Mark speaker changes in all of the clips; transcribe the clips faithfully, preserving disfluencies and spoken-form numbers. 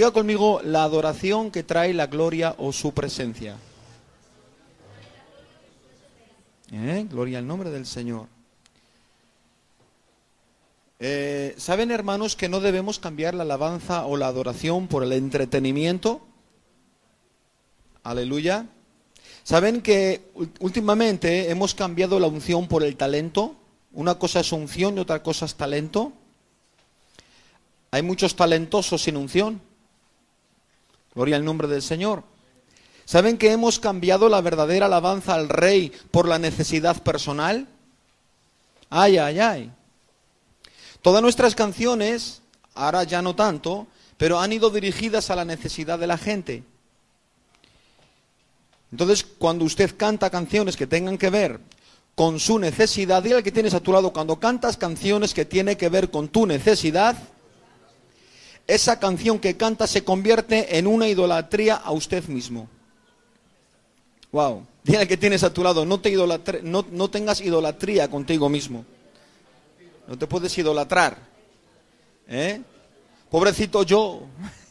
Speaker 1: Diga conmigo, la adoración que trae la gloria o su presencia. ¿Eh? Gloria al nombre del Señor. Eh, ¿Saben, hermanos, que no debemos cambiar la alabanza o la adoración por el entretenimiento? Aleluya. ¿Saben que últimamente hemos cambiado la unción por el talento? Una cosa es unción y otra cosa es talento. Hay muchos talentosos sin unción. Gloria al nombre del Señor. ¿Saben que hemos cambiado la verdadera alabanza al Rey por la necesidad personal? Ay, ay, ay. Todas nuestras canciones, ahora ya no tanto, pero han ido dirigidas a la necesidad de la gente. Entonces, cuando usted canta canciones que tengan que ver con su necesidad, dile al que tienes a tu lado, cuando cantas canciones que tienen que ver con tu necesidad, esa canción que canta se convierte en una idolatría a usted mismo. Wow. Dile al que tienes a tu lado, no, te idolatre, no, no tengas idolatría contigo mismo. No te puedes idolatrar. ¿Eh? Pobrecito yo.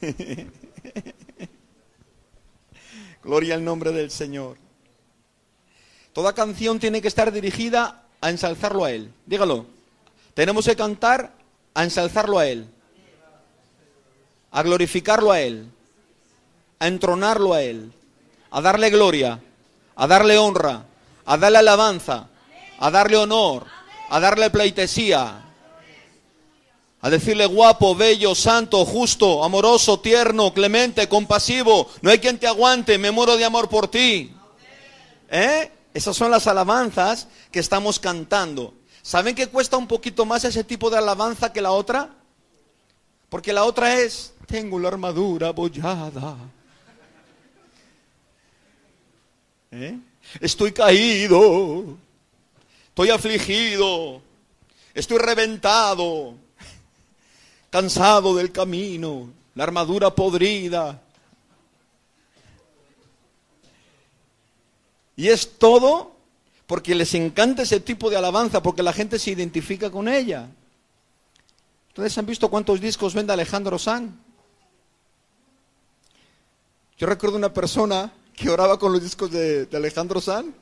Speaker 1: Gloria al nombre del Señor. Toda canción tiene que estar dirigida a ensalzarlo a Él. Dígalo. Tenemos que cantar a ensalzarlo a Él. A glorificarlo a Él. A entronarlo a Él. A darle gloria. A darle honra. A darle alabanza. A darle honor. A darle pleitesía. A decirle guapo, bello, santo, justo, amoroso, tierno, clemente, compasivo. No hay quien te aguante, me muero de amor por ti. ¿Eh? Esas son las alabanzas que estamos cantando. ¿Saben que cuesta un poquito más ese tipo de alabanza que la otra? Porque la otra es, tengo la armadura abollada. ¿Eh? Estoy caído. Estoy afligido. Estoy reventado. Cansado del camino, la armadura podrida. Y es todo porque les encanta ese tipo de alabanza, porque la gente se identifica con ella. ¿Ustedes han visto cuántos discos vende Alejandro Sanz? Yo recuerdo una persona que oraba con los discos de, de Alejandro Sanz.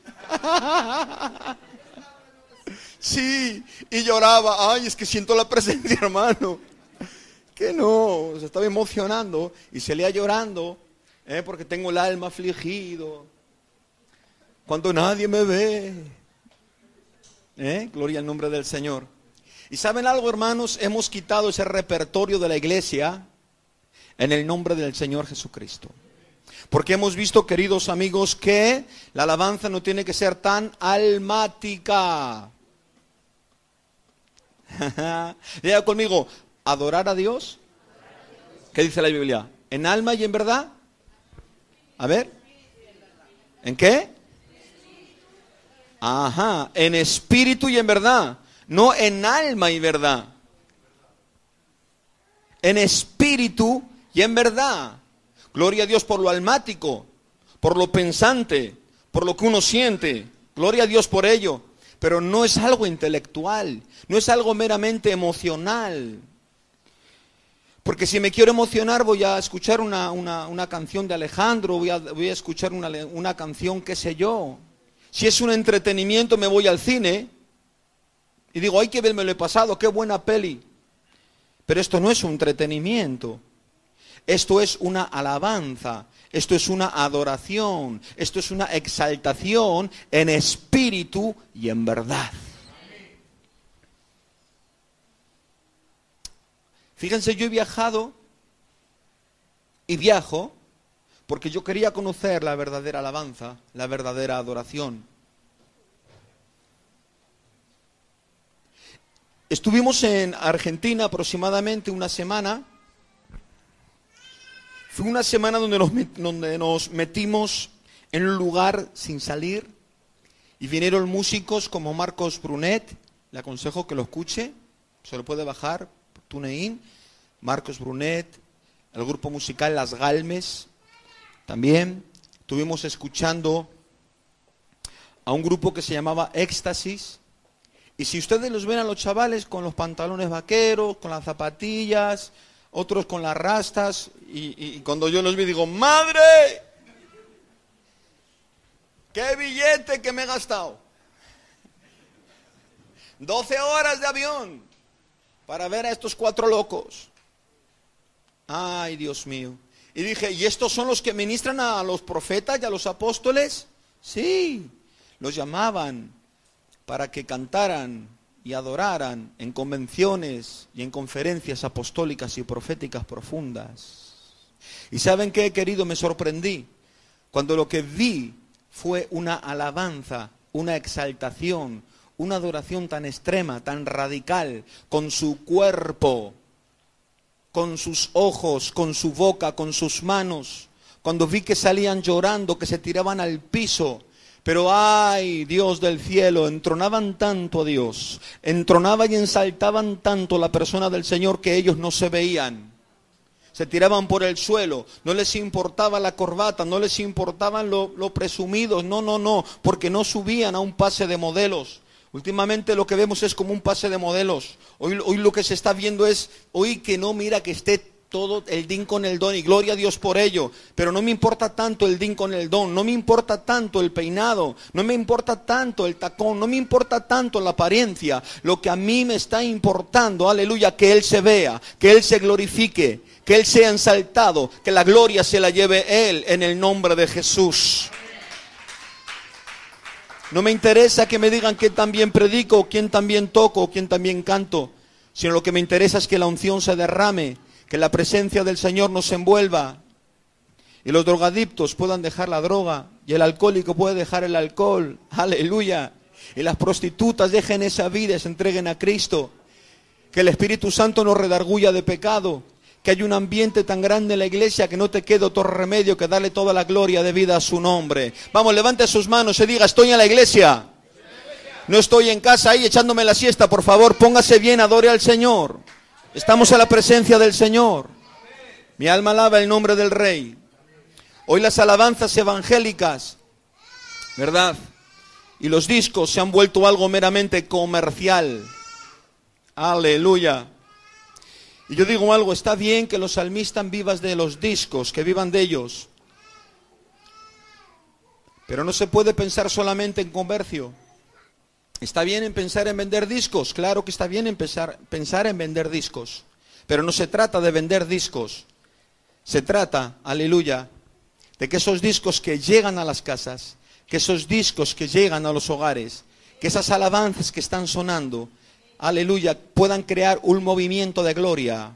Speaker 1: Sí, y lloraba. Ay, es que siento la presencia, hermano. Que no, se estaba emocionando y salía llorando, ¿eh? Porque tengo el alma afligido. Cuando nadie me ve. ¿Eh? Gloria al nombre del Señor. Y ¿saben algo, hermanos? Hemos quitado ese repertorio de la iglesia en el nombre del Señor Jesucristo. Porque hemos visto, queridos amigos, que la alabanza no tiene que ser tan almática. Diga conmigo, adorar a Dios. ¿Qué dice la Biblia? ¿En alma y en verdad? A ver. ¿En qué? Ajá, en espíritu y en verdad. No en alma y verdad. En espíritu y en verdad. Gloria a Dios por lo almático, por lo pensante, por lo que uno siente. Gloria a Dios por ello. Pero no es algo intelectual, no es algo meramente emocional. Porque si me quiero emocionar voy a escuchar una, una, una canción de Alejandro, voy a, voy a escuchar una, una canción, qué sé yo. Si es un entretenimiento me voy al cine y digo, ay, qué bien me lo he pasado, qué buena peli. Pero esto no es un entretenimiento, esto es una alabanza. Esto es una adoración, esto es una exaltación en espíritu y en verdad. Fíjense, yo he viajado y viajo porque yo quería conocer la verdadera alabanza, la verdadera adoración. Estuvimos en Argentina aproximadamente una semana. Fue una semana donde nos, donde nos metimos en un lugar sin salir y vinieron músicos como Marcos Brunet, le aconsejo que lo escuche, se lo puede bajar por TuneIn, Marcos Brunet, el grupo musical Las Galmes, también estuvimos escuchando a un grupo que se llamaba Éxtasis, y si ustedes los ven a los chavales con los pantalones vaqueros, con las zapatillas, otros con las rastas, y, y cuando yo los vi digo, ¡madre! ¡Qué billete que me he gastado! doce horas de avión para ver a estos cuatro locos. Ay, Dios mío. Y dije, ¿y estos son los que ministran a los profetas y a los apóstoles? Sí, los llamaban para que cantaran y adoraran en convenciones y en conferencias apostólicas y proféticas profundas. ¿Y saben qué, querido? Me sorprendí cuando lo que vi fue una alabanza, una exaltación, una adoración tan extrema, tan radical, con su cuerpo, con sus ojos, con su boca, con sus manos. Cuando vi que salían llorando, que se tiraban al piso. Pero ay, Dios del cielo, entronaban tanto a Dios, entronaban y ensaltaban tanto la persona del Señor que ellos no se veían. Se tiraban por el suelo, no les importaba la corbata, no les importaban lo, lo presumidos, no, no, no, porque no subían a un pase de modelos. Últimamente lo que vemos es como un pase de modelos. Hoy, hoy lo que se está viendo es, hoy que no mira que esté todo el din con el don, y gloria a Dios por ello. Pero no me importa tanto el din con el don, no me importa tanto el peinado, no me importa tanto el tacón, no me importa tanto la apariencia. Lo que a mí me está importando, aleluya, que Él se vea, que Él se glorifique, que Él sea ensaltado, que la gloria se la lleve Él en el nombre de Jesús. No me interesa que me digan quién también predico, quién también toco, quién también canto, sino lo que me interesa es que la unción se derrame, que la presencia del Señor nos envuelva y los drogadictos puedan dejar la droga y el alcohólico puede dejar el alcohol, aleluya, y las prostitutas dejen esa vida y se entreguen a Cristo, que el Espíritu Santo nos redarguya de pecado, que hay un ambiente tan grande en la iglesia que no te quede otro remedio que darle toda la gloria de vida a su nombre. Vamos, levante sus manos y diga, estoy en la iglesia. No estoy en casa ahí echándome la siesta, por favor, póngase bien, adore al Señor. Estamos en la presencia del Señor. Mi alma alaba el nombre del Rey. Hoy las alabanzas evangélicas, ¿verdad? Y los discos se han vuelto algo meramente comercial. Aleluya. Y yo digo algo, está bien que los salmistas vivas de los discos, que vivan de ellos. Pero no se puede pensar solamente en comercio. ¿Está bien en pensar en vender discos? Claro que está bien en pensar, pensar en vender discos. Pero no se trata de vender discos. Se trata, aleluya, de que esos discos que llegan a las casas, que esos discos que llegan a los hogares, que esas alabanzas que están sonando, aleluya, puedan crear un movimiento de gloria.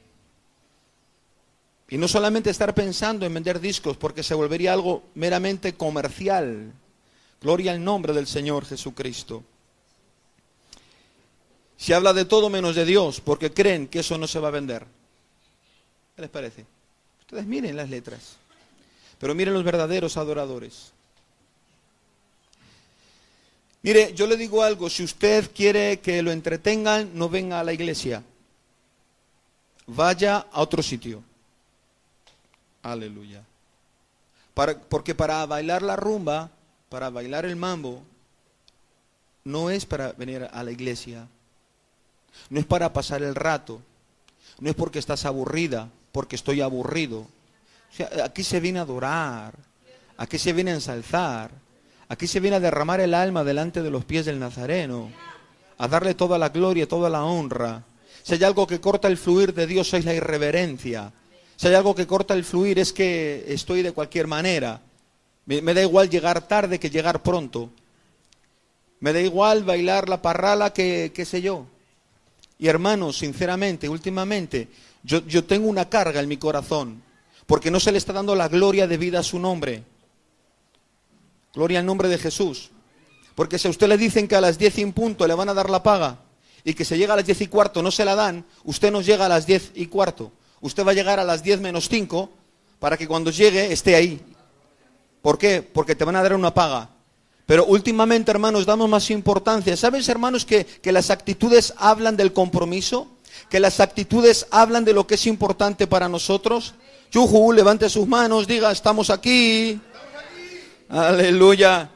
Speaker 1: Y no solamente estar pensando en vender discos, porque se volvería algo meramente comercial. Gloria al nombre del Señor Jesucristo. Se habla de todo menos de Dios, porque creen que eso no se va a vender. ¿Qué les parece? Ustedes miren las letras, pero miren los verdaderos adoradores. Mire, yo le digo algo, si usted quiere que lo entretengan, no venga a la iglesia. Vaya a otro sitio. Aleluya. Para, porque para bailar la rumba, para bailar el mambo, no es para venir a la iglesia. No es para pasar el rato. No es porque estás aburrida, porque estoy aburrido. O sea, aquí se viene a adorar. Aquí se viene a ensalzar. Aquí se viene a derramar el alma delante de los pies del Nazareno, a darle toda la gloria, toda la honra. Si hay algo que corta el fluir de Dios es la irreverencia. Si hay algo que corta el fluir es que estoy de cualquier manera. Me, me da igual llegar tarde que llegar pronto. Me da igual bailar la parrala que qué sé yo. Y hermanos, sinceramente, últimamente, yo, yo tengo una carga en mi corazón, porque no se le está dando la gloria de vida a su nombre. Gloria al nombre de Jesús. Porque si a usted le dicen que a las diez y un punto le van a dar la paga y que se llega a las diez y cuarto no se la dan, usted no llega a las diez y cuarto. Usted va a llegar a las diez menos cinco para que cuando llegue esté ahí. ¿Por qué? Porque te van a dar una paga. Pero últimamente, hermanos, damos más importancia. ¿Sabes, hermanos, que, que las actitudes hablan del compromiso? Que las actitudes hablan de lo que es importante para nosotros. Yuhu, levante sus manos, diga, estamos aquí. Aleluya.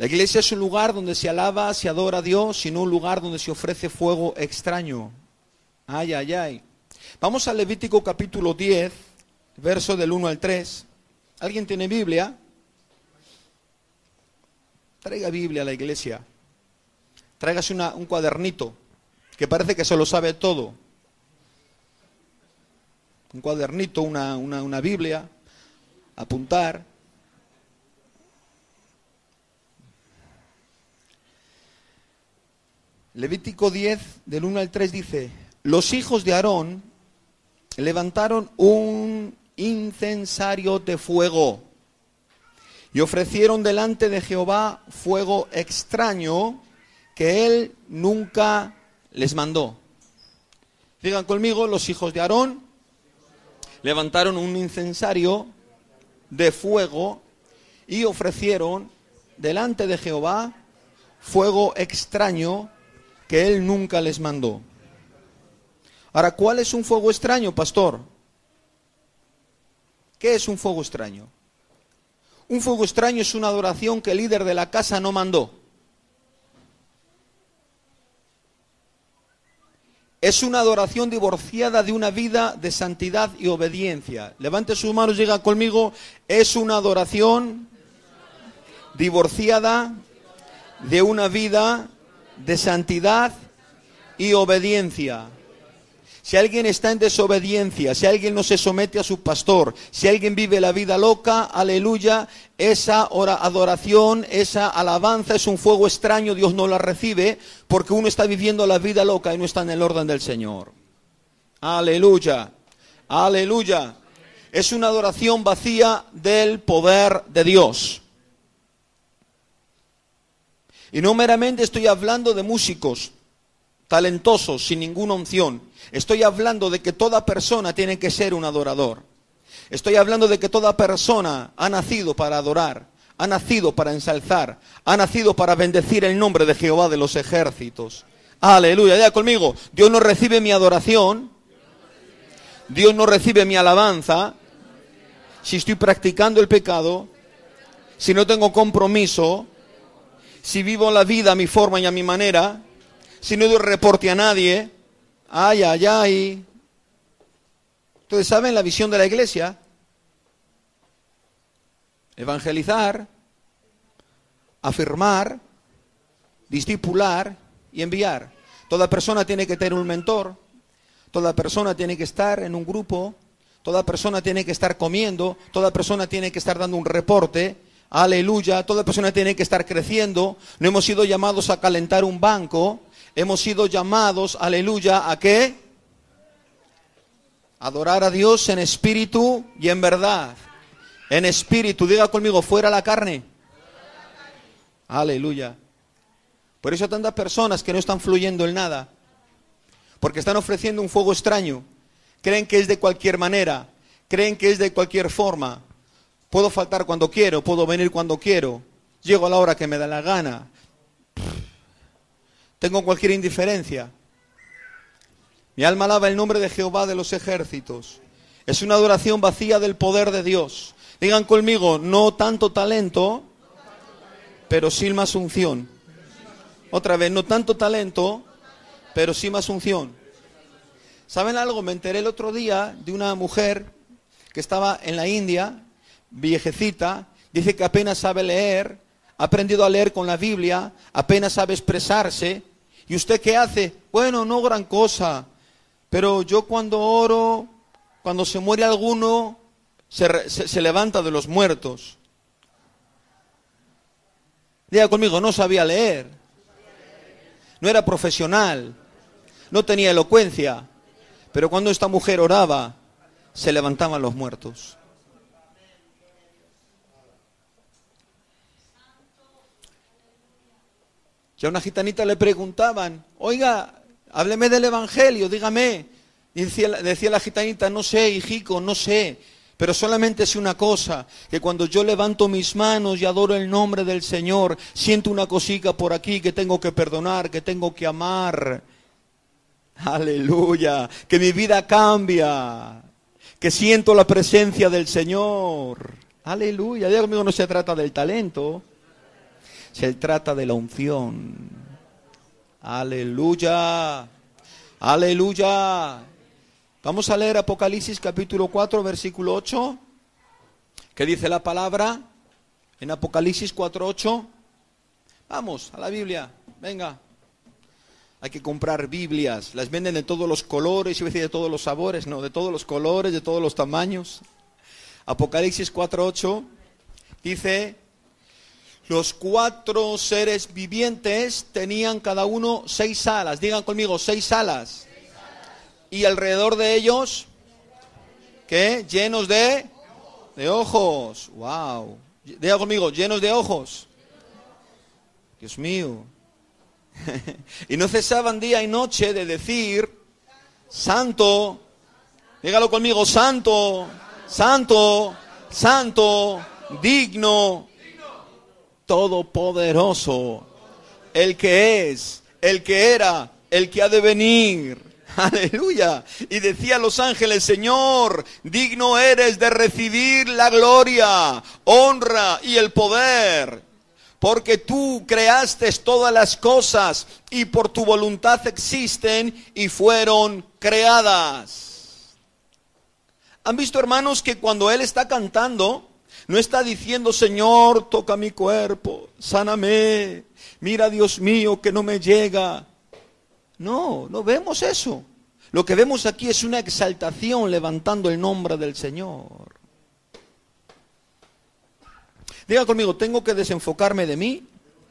Speaker 1: La iglesia es un lugar donde se alaba, se adora a Dios, sino un lugar donde se ofrece fuego extraño. Ay, ay, ay. Vamos a Levítico capítulo diez, verso del uno al tres. ¿Alguien tiene Biblia? Traiga Biblia a la iglesia. Tráigase una, un cuadernito, que parece que se lo sabe todo. Un cuadernito, una, una, una Biblia, apuntar. Levítico diez, del uno al tres dice: los hijos de Aarón levantaron un incensario de fuego y ofrecieron delante de Jehová fuego extraño que él nunca les mandó. Digan conmigo, los hijos de Aarón levantaron un incensario de fuego y ofrecieron delante de Jehová fuego extraño que él nunca les mandó. Ahora, ¿cuál es un fuego extraño, pastor? ¿Qué es un fuego extraño? Un fuego extraño es una adoración que el líder de la casa no mandó. Es una adoración divorciada de una vida de santidad y obediencia. Levante sus manos y diga conmigo, es una adoración divorciada de una vida de santidad y obediencia. Si alguien está en desobediencia, si alguien no se somete a su pastor, si alguien vive la vida loca, aleluya, esa adoración, esa alabanza es un fuego extraño, Dios no la recibe, porque uno está viviendo la vida loca y no está en el orden del Señor. Aleluya, aleluya. Es una adoración vacía del poder de Dios. Y no meramente estoy hablando de músicos talentosos, sin ninguna unción. Estoy hablando de que toda persona tiene que ser un adorador. Estoy hablando de que toda persona ha nacido para adorar, ha nacido para ensalzar, ha nacido para bendecir el nombre de Jehová de los ejércitos. Aleluya, ya conmigo. Dios no recibe mi adoración, Dios no recibe mi alabanza si estoy practicando el pecado, si no tengo compromiso, si vivo la vida a mi forma y a mi manera, si no doy reporte a nadie. Ay, ay, ay. Ustedes saben la visión de la iglesia: evangelizar, afirmar, discipular y enviar. Toda persona tiene que tener un mentor, toda persona tiene que estar en un grupo, toda persona tiene que estar comiendo, toda persona tiene que estar dando un reporte. Aleluya, toda persona tiene que estar creciendo. No hemos sido llamados a calentar un banco. Hemos sido llamados, aleluya, ¿a qué? Adorar a Dios en espíritu y en verdad. En espíritu, diga conmigo, fuera la carne. Aleluya. Por eso hay tantas personas que no están fluyendo en nada, porque están ofreciendo un fuego extraño. Creen que es de cualquier manera, creen que es de cualquier forma. Puedo faltar cuando quiero, puedo venir cuando quiero, llego a la hora que me da la gana. Tengo cualquier indiferencia. Mi alma alaba el nombre de Jehová de los ejércitos. Es una adoración vacía del poder de Dios. Digan conmigo, no tanto talento, pero sí más unción. Otra vez, no tanto talento, pero sí más unción. ¿Saben algo? Me enteré el otro día de una mujer que estaba en la India, viejecita, dice que apenas sabe leer, ha aprendido a leer con la Biblia, apenas sabe expresarse. ¿Y usted qué hace? Bueno, no gran cosa, pero yo cuando oro, cuando se muere alguno, se, se, se levanta de los muertos. Diga conmigo, no sabía leer, no era profesional, no tenía elocuencia, pero cuando esta mujer oraba, se levantaban los muertos. Y a una gitanita le preguntaban, oiga, hábleme del evangelio, dígame. Y decía, decía la gitanita, no sé, hijico, no sé, pero solamente sé una cosa, que cuando yo levanto mis manos y adoro el nombre del Señor, siento una cosita por aquí que tengo que perdonar, que tengo que amar. Aleluya, que mi vida cambia, que siento la presencia del Señor. Aleluya, ya conmigo no se trata del talento. Se trata de la unción. Aleluya. Aleluya. Vamos a leer Apocalipsis capítulo cuatro, versículo ocho. ¿Qué dice la palabra? En Apocalipsis cuatro, ocho. Vamos, a la Biblia. Venga. Hay que comprar Biblias. Las venden de todos los colores, iba a decir de todos los sabores. No, de todos los colores, de todos los tamaños. Apocalipsis cuatro, ocho. Dice: los cuatro seres vivientes tenían cada uno seis alas. Digan conmigo, seis alas. Y alrededor de ellos, ¿qué? Llenos de, de ojos. Wow. Digan conmigo, llenos de ojos. Dios mío. Y no cesaban día y noche de decir: santo. Dígalo conmigo, santo, santo, santo, digno, todopoderoso, el que es, el que era, el que ha de venir. Aleluya. Y decía a los ángeles: Señor, digno eres de recibir la gloria, honra y el poder, porque tú creaste todas las cosas y por tu voluntad existen y fueron creadas. ¿Han visto, hermanos, que cuando él está cantando, no está diciendo: Señor, toca mi cuerpo, sáname, mira, Dios mío, que no me llega? No, no vemos eso. Lo que vemos aquí es una exaltación levantando el nombre del Señor. Diga conmigo, tengo que desenfocarme de mí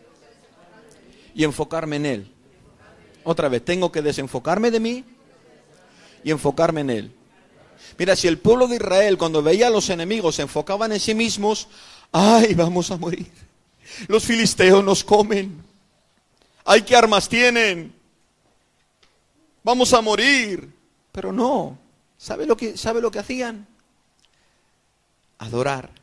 Speaker 1: y enfocarme en Él. Otra vez, tengo que desenfocarme de mí y enfocarme en Él. Mira, si el pueblo de Israel, cuando veía a los enemigos, se enfocaban en sí mismos: ¡ay, vamos a morir! Los filisteos nos comen. ¡Ay, qué armas tienen! ¡Vamos a morir! Pero no. ¿Sabe lo que, sabe lo que hacían? Adorar.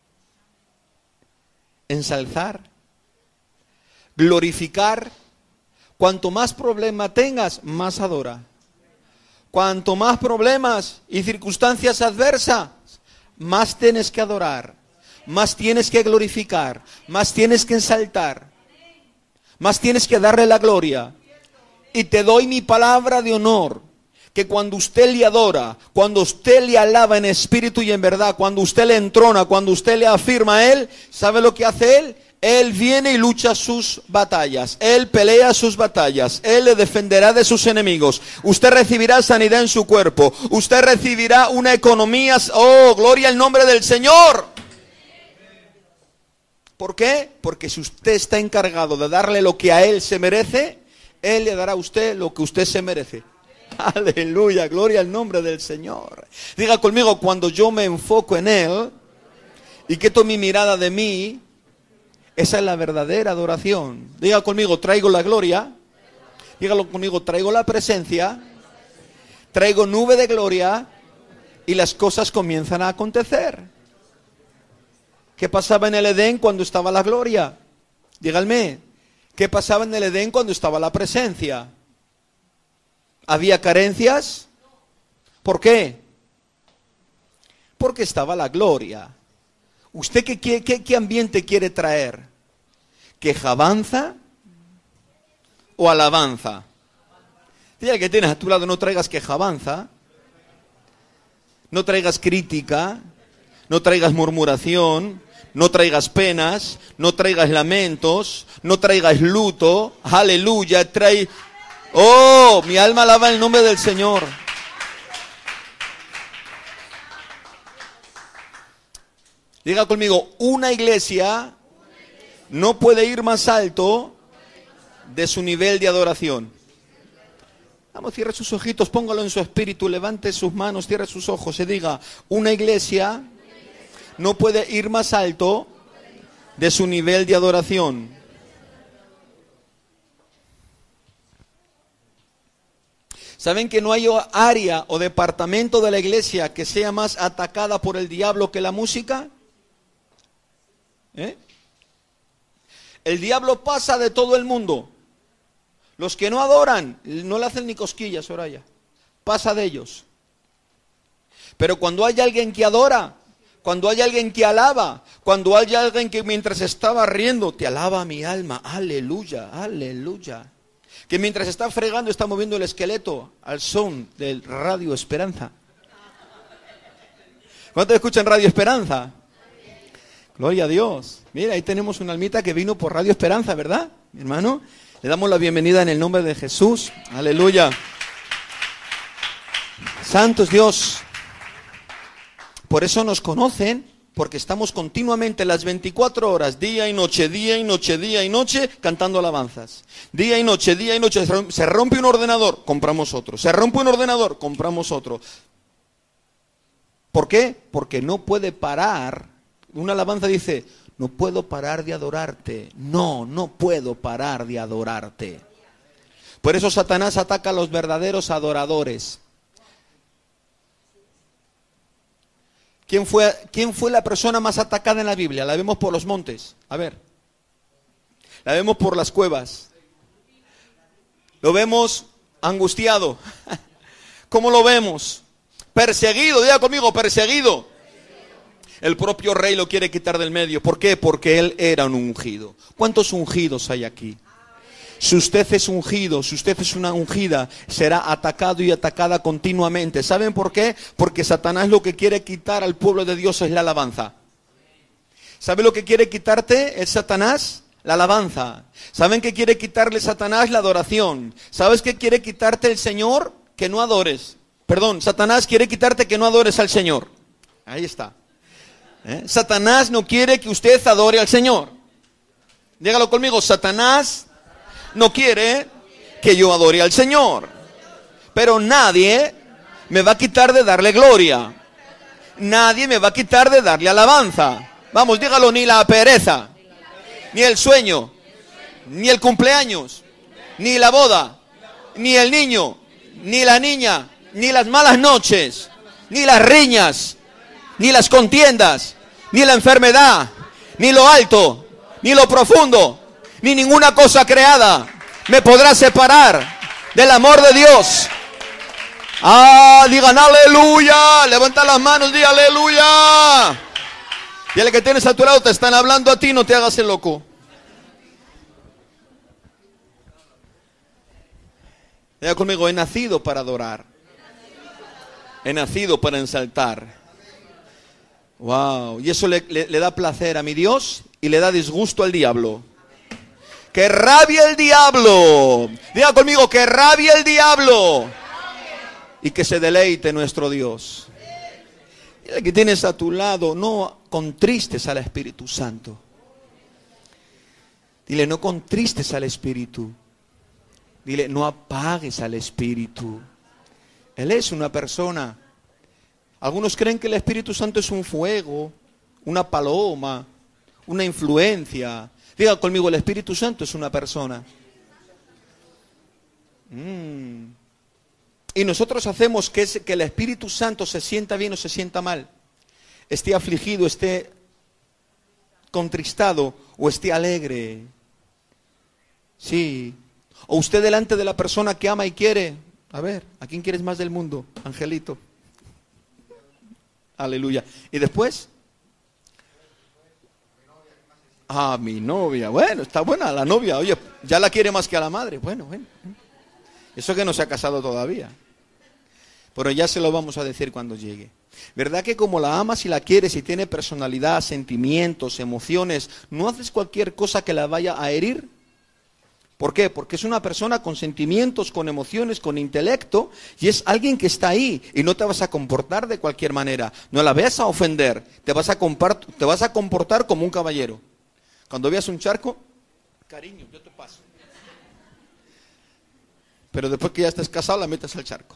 Speaker 1: Ensalzar. Glorificar. Cuanto más problema tengas, más adora. Cuanto más problemas y circunstancias adversas, más tienes que adorar, más tienes que glorificar, más tienes que ensaltar, más tienes que darle la gloria. Y te doy mi palabra de honor, que cuando usted le adora, cuando usted le alaba en espíritu y en verdad, cuando usted le entrona, cuando usted le afirma a Él, ¿sabe lo que hace Él? Él viene y lucha sus batallas. Él pelea sus batallas. Él le defenderá de sus enemigos. Usted recibirá sanidad en su cuerpo. Usted recibirá una economía. ¡Oh, gloria al nombre del Señor! ¿Por qué? Porque si usted está encargado de darle lo que a Él se merece, Él le dará a usted lo que usted se merece. Aleluya, gloria al nombre del Señor. Diga conmigo, cuando yo me enfoco en Él y quito mi mirada de mí, esa es la verdadera adoración. Diga conmigo, traigo la gloria. Dígalo conmigo, traigo la presencia. Traigo nube de gloria. Y las cosas comienzan a acontecer. ¿Qué pasaba en el Edén cuando estaba la gloria? Díganme, ¿qué pasaba en el Edén cuando estaba la presencia? ¿Había carencias? ¿Por qué? Porque estaba la gloria. ¿Usted qué, qué, qué, qué ambiente quiere traer? ¿Quejabanza o alabanza? Dile al que tienes a tu lado, no traigas quejabanza, no traigas crítica, no traigas murmuración, no traigas penas, no traigas lamentos, no traigas luto. Aleluya, trae... ¡Oh! Mi alma alaba el nombre del Señor. Diga conmigo, una iglesia no puede ir más alto de su nivel de adoración. Vamos, cierre sus ojitos, póngalo en su espíritu, levante sus manos, cierre sus ojos y diga, una iglesia no puede ir más alto de su nivel de adoración. ¿Saben que no hay área o departamento de la iglesia que sea más atacada por el diablo que la música? ¿Eh? El diablo pasa de todo el mundo. Los que no adoran, no le hacen ni cosquillas, Soraya. Pasa de ellos. Pero cuando hay alguien que adora, Cuando hay alguien que alaba, cuando hay alguien que mientras estaba riendo, te alaba mi alma, aleluya, aleluya. Que mientras está fregando está moviendo el esqueleto al son del Radio Esperanza. ¿Cuántos escuchan Radio Esperanza? Gloria a Dios. Mira, ahí tenemos una almita que vino por Radio Esperanza, ¿verdad, mi hermano? Le damos la bienvenida en el nombre de Jesús, aleluya. Santo es Dios. Por eso nos conocen, porque estamos continuamente las veinticuatro horas, día y noche, día y noche, día y noche, cantando alabanzas. Día y noche, día y noche. Se rompe un ordenador, compramos otro. Se rompe un ordenador, compramos otro. ¿Por qué? Porque no puede parar. Una alabanza dice, no puedo parar de adorarte. No, no puedo parar de adorarte. Por eso Satanás ataca a los verdaderos adoradores. ¿Quién fue, ¿Quién fue la persona más atacada en la Biblia? La vemos por los montes. A ver. La vemos por las cuevas. Lo vemos angustiado. ¿Cómo lo vemos? Perseguido. Diga conmigo, perseguido. El propio rey lo quiere quitar del medio. ¿Por qué? Porque él era un ungido. ¿Cuántos ungidos hay aquí? Si usted es ungido, si usted es una ungida, será atacado y atacada continuamente. ¿Saben por qué? Porque Satanás lo que quiere quitar al pueblo de Dios es la alabanza. ¿Sabe lo que quiere quitarte? ¿Es Satanás? La alabanza. ¿Saben qué quiere quitarle Satanás? La adoración. ¿Sabes qué quiere quitarte el Señor? Que no adores. Perdón, Satanás quiere quitarte que no adores al Señor. Ahí está. ¿Eh? Satanás no quiere que usted adore al Señor. Dígalo conmigo, Satanás no quiere que yo adore al Señor. Pero nadie me va a quitar de darle gloria. Nadie me va a quitar de darle alabanza. Vamos, dígalo, ni la pereza, ni el sueño, ni el cumpleaños, ni la boda, ni el niño, ni la niña, ni las malas noches, ni las riñas, ni las contiendas, ni la enfermedad, ni lo alto, ni lo profundo, ni ninguna cosa creada me podrá separar del amor de Dios. Ah, digan aleluya. Levanta las manos, di aleluya. Y el que tienes a tu lado, te están hablando a ti, no te hagas el loco. Diga conmigo, he nacido para adorar. He nacido para ensaltar. Wow. Y eso le, le, le da placer a mi Dios y le da disgusto al diablo. Que rabie el diablo. Diga conmigo, que rabie el diablo. Y que se deleite nuestro Dios. Y el que tienes a tu lado, no contristes al Espíritu Santo. Dile, no contristes al Espíritu. Dile, no apagues al Espíritu. Él es una persona. Algunos creen que el Espíritu Santo es un fuego, una paloma, una influencia. Diga conmigo, el Espíritu Santo es una persona. Mm. Y nosotros hacemos que, es, que el Espíritu Santo se sienta bien o se sienta mal. Esté afligido, esté contristado o esté alegre. Sí. O usted delante de la persona que ama y quiere. A ver, ¿a quién quieres más del mundo? Angelito. Aleluya. ¿Y después? Ah, mi novia. Bueno, está buena la novia. Oye, ya la quiere más que a la madre. Bueno, bueno. Eso que no se ha casado todavía. Pero ya se lo vamos a decir cuando llegue. ¿Verdad que como la amas y la quieres y tiene personalidad, sentimientos, emociones, no haces cualquier cosa que la vaya a herir? ¿Por qué? Porque es una persona con sentimientos, con emociones, con intelecto, y es alguien que está ahí y no te vas a comportar de cualquier manera. No la vas a ofender, te vas a, te vas a comportar como un caballero. Cuando veas un charco, cariño, yo te paso. Pero después que ya estés casado, la metes al charco.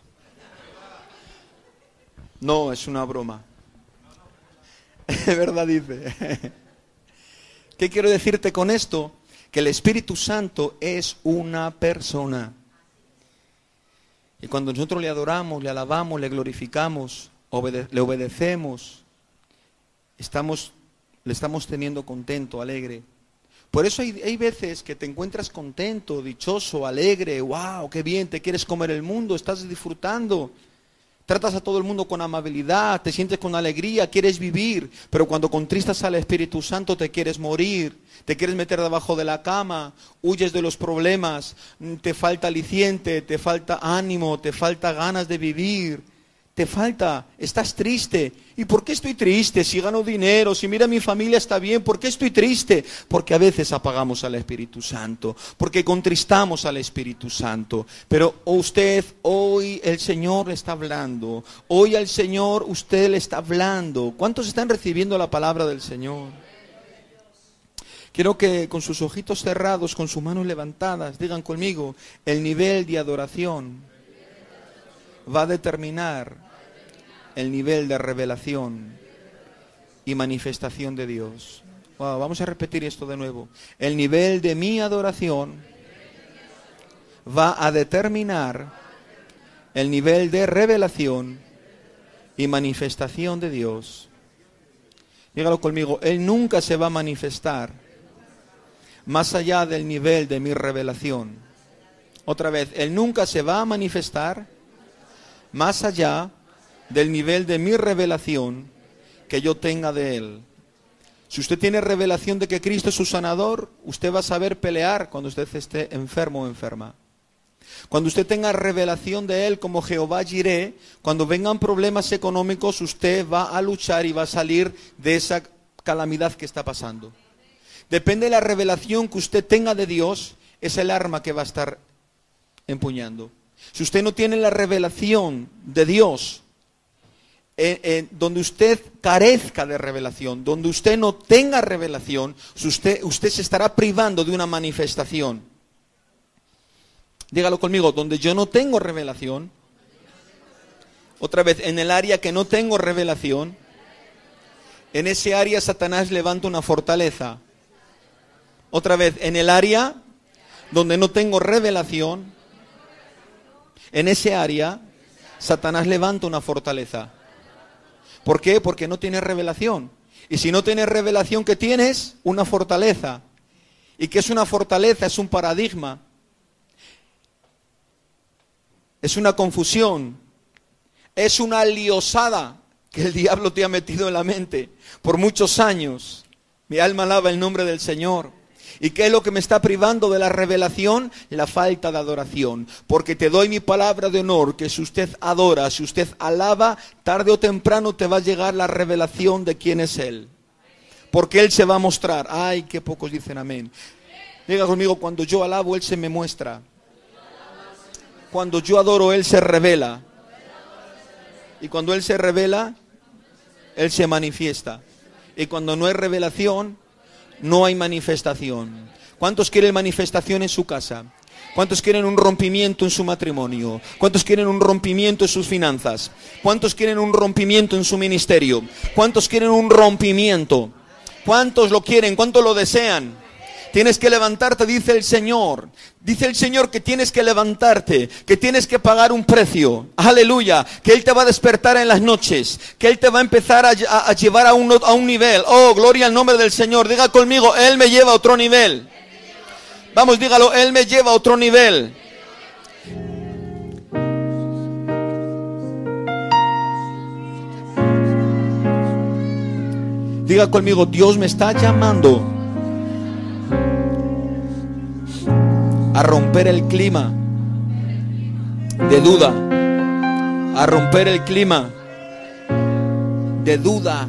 Speaker 1: No, es una broma. Es verdad, dice. ¿Qué quiero decirte con esto? Que el Espíritu Santo es una persona. Y cuando nosotros le adoramos, le alabamos, le glorificamos, obede- le obedecemos, estamos, le estamos teniendo contento, alegre. Por eso hay, hay veces que te encuentras contento, dichoso, alegre, wow, qué bien, te quieres comer el mundo, estás disfrutando. Tratas a todo el mundo con amabilidad, te sientes con alegría, quieres vivir, pero cuando contristas al Espíritu Santo te quieres morir, te quieres meter debajo de la cama, huyes de los problemas, te falta aliciente, te falta ánimo, te falta ganas de vivir, te falta, estás triste. ¿Y por qué estoy triste? Si gano dinero, si mira mi familia está bien, ¿por qué estoy triste? Porque a veces apagamos al Espíritu Santo, porque contristamos al Espíritu Santo. Pero usted, hoy el Señor le está hablando, hoy al Señor usted le está hablando. ¿Cuántos están recibiendo la palabra del Señor? Quiero que con sus ojitos cerrados, con sus manos levantadas, digan conmigo, el nivel de adoración va a determinar el nivel de revelación y manifestación de Dios. Wow, vamos a repetir esto de nuevo. El nivel de mi adoración va a determinar el nivel de revelación y manifestación de Dios. Dígalo conmigo, Él nunca se va a manifestar más allá del nivel de mi revelación. Otra vez, Él nunca se va a manifestar más allá del nivel de mi revelación que yo tenga de Él. Si usted tiene revelación de que Cristo es su sanador, usted va a saber pelear cuando usted esté enfermo o enferma. Cuando usted tenga revelación de Él como Jehová Jireh, cuando vengan problemas económicos, usted va a luchar y va a salir de esa calamidad que está pasando. Depende de la revelación que usted tenga de Dios, es el arma que va a estar empuñando. Si usted no tiene la revelación de Dios, eh, eh, donde usted carezca de revelación, donde usted no tenga revelación, usted, usted se estará privando de una manifestación. Dígalo conmigo, donde yo no tengo revelación, otra vez, en el área que no tengo revelación, en ese área Satanás levanta una fortaleza. Otra vez, en el área donde no tengo revelación, en ese área Satanás levanta una fortaleza. ¿Por qué? Porque no tienes revelación. Y si no tienes revelación, ¿qué tienes? Una fortaleza. ¿Y qué es una fortaleza? Es un paradigma. Es una confusión. Es una liosada que el diablo te ha metido en la mente por muchos años. Mi alma alaba el nombre del Señor. ¿Y qué es lo que me está privando de la revelación? La falta de adoración. Porque te doy mi palabra de honor, que si usted adora, si usted alaba, tarde o temprano te va a llegar la revelación de quién es Él. Porque Él se va a mostrar. Ay, qué pocos dicen amén. Diga conmigo, cuando yo alabo, Él se me muestra. Cuando yo adoro, Él se revela. Y cuando Él se revela, Él se manifiesta. Y cuando no hay revelación, no hay manifestación. ¿Cuántos quieren manifestación en su casa? ¿Cuántos quieren un rompimiento en su matrimonio? ¿Cuántos quieren un rompimiento en sus finanzas? ¿Cuántos quieren un rompimiento en su ministerio? ¿Cuántos quieren un rompimiento? ¿Cuántos lo quieren? ¿Cuántos lo desean? Tienes que levantarte, dice el Señor. Dice el Señor que tienes que levantarte, que tienes que pagar un precio. Aleluya. Que Él te va a despertar en las noches. Que Él te va a empezar a, a, a llevar a un, a un nivel. Oh, gloria al nombre del Señor. Diga conmigo, Él me lleva a otro nivel. Vamos, dígalo, Él me lleva a otro nivel. Diga conmigo, Dios me está llamando a romper el clima de duda, a romper el clima de duda.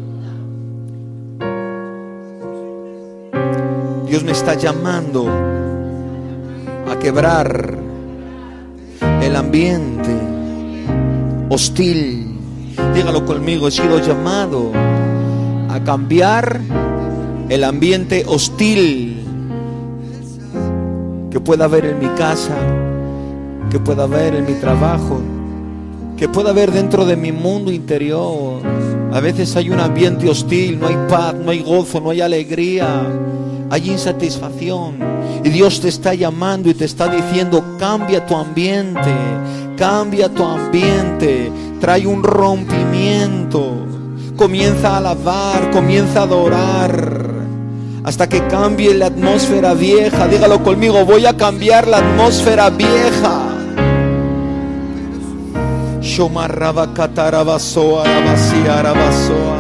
Speaker 1: Dios me está llamando a quebrar el ambiente hostil. Dígalo conmigo, he sido llamado a cambiar el ambiente hostil que pueda haber en mi casa, que pueda haber en mi trabajo, que pueda haber dentro de mi mundo interior. A veces hay un ambiente hostil, no hay paz, no hay gozo, no hay alegría, hay insatisfacción. Y Dios te está llamando y te está diciendo, cambia tu ambiente, cambia tu ambiente, trae un rompimiento, comienza a alabar, comienza a adorar, hasta que cambie la atmósfera vieja. Dígalo conmigo, voy a cambiar la atmósfera vieja. Shomarrabakatarabasoa, Arabasiarabasoa.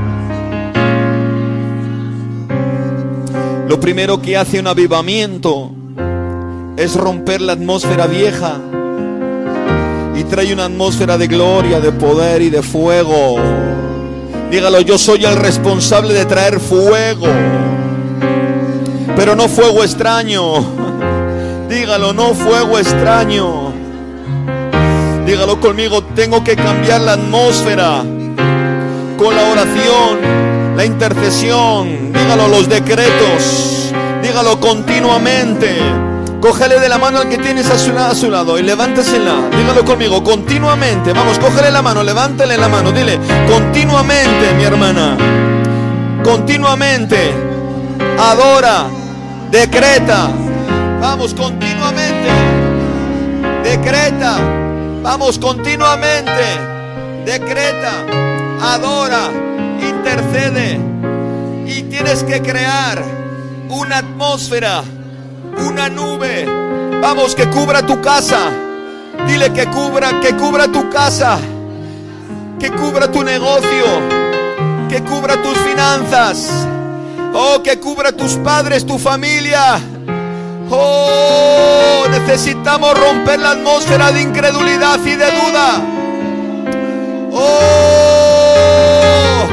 Speaker 1: Lo primero que hace un avivamiento es romper la atmósfera vieja y trae una atmósfera de gloria, de poder y de fuego. Dígalo, yo soy el responsable de traer fuego, pero no fuego extraño. Dígalo, no fuego extraño. Dígalo conmigo, tengo que cambiar la atmósfera con la oración, la intercesión. Dígalo, los decretos. Dígalo continuamente. Cógele de la mano al que tienes a su, a su lado y levántesela. Dígalo conmigo, continuamente. Vamos, cógele la mano, levántele la mano. Dile, continuamente, mi hermana. Continuamente. Adora. Decreta. Vamos, continuamente. Decreta. Vamos, continuamente. Decreta. Adora. Intercede. Y tienes que crear una atmósfera, una nube, vamos, que cubra tu casa. Dile que cubra, que cubra tu casa, que cubra tu negocio, que cubra tus finanzas, oh, que cubra tus padres, tu familia. Oh, necesitamos romper la atmósfera de incredulidad y de duda. Oh,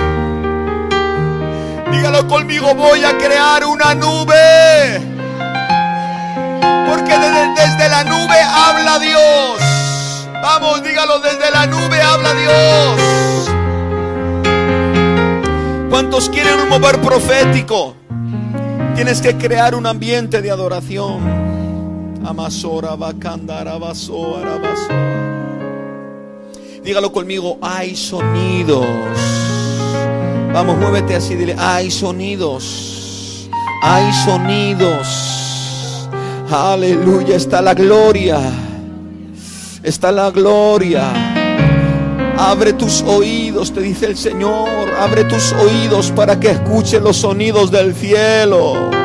Speaker 1: dígalo conmigo, voy a crear una nube. Porque desde, desde la nube habla Dios. Vamos, dígalo, desde la nube habla Dios. ¿Cuántos quieren un mover profético? Tienes que crear un ambiente de adoración. Amasora, bacandara, basoara, basoara. Dígalo conmigo, hay sonidos. Vamos, muévete así, dile, hay sonidos. Hay sonidos. Aleluya, está la gloria. Está la gloria. Abre tus oídos, te dice el Señor. Abre tus oídos para que escuches los sonidos del cielo.